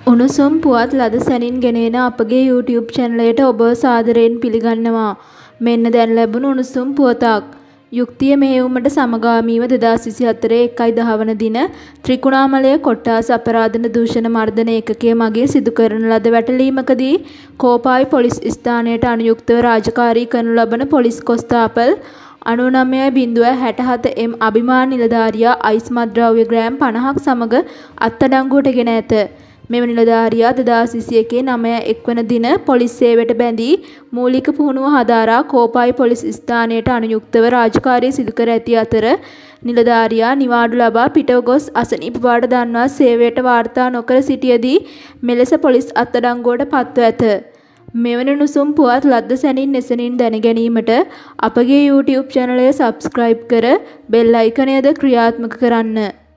උණුසුම් පුවත් ලද සැනින් ගෙනෙන අපගේ YouTube චැනලයට ඔබ සාදරයෙන් පිළිගන්නවා. මෙන්න දැන් ලැබුණු උණුසුම් පුවතක්. යුක්තිය මෙහෙයුමට සමගාමීව 2024 1/10 වන දින ත්‍රිකුණාමලය කොට්ටාස අපරාධන දූෂණ මර්දන ඒකකය මගින් සිදු කරන ලද වැටලීමකදී කෝපායි පොලිස් ස්ථානයට අනුයුක්තව රාජකාරී කරනු ලබන පොලිස් කොස්තාපල් 99.67 M අභිමාන නිලධාරියා අයිස් මත්ද්‍රව්‍ය ග්‍රෑම් 50ක් සමග අත්අඩංගුවට ගෙන ඇත. මෙම නිලධාරියා 2021 9 වන දින පොලිස් සේවයට බැඳී මූලික පුහුණුව හදාරා කෝපායි පොලිස් ස්ථානයට අනුයුක්තව රාජකාරිය සිදු කර ඇති අතර නිලධාරියා නිවාඩු ලබා පිටව ගොස් අසනීප බවට දන්වා සේවයට වාර්තා නොකර සිටියදී මෙලෙස පොලිස් අත්අඩංගුවට පත්ව ඇත. මෙවැනි උණුසුම් පුවත් ලද්ද සැනින් එසැනින් දැන ගැනීමට අපගේ YouTube චැනලය සබ්ස්ක්‍රයිබ් කර බෙල් අයිකනයද ක්‍රියාත්මක කරන්න.